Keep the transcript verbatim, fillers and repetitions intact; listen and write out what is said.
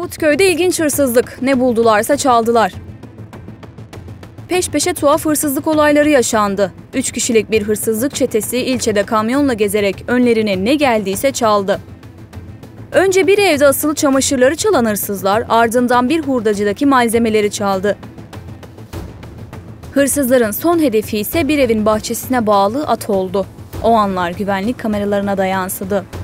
Arnavutköy'de ilginç hırsızlık. Ne buldularsa çaldılar. Peş peşe tuhaf hırsızlık olayları yaşandı. Üç kişilik bir hırsızlık çetesi ilçede kamyonla gezerek önlerine ne geldiyse çaldı. Önce bir evde asılı çamaşırları çalan hırsızlar ardından bir hurdacıdaki malzemeleri çaldı. Hırsızların son hedefi ise bir evin bahçesine bağlı at oldu. O anlar güvenlik kameralarına da yansıdı.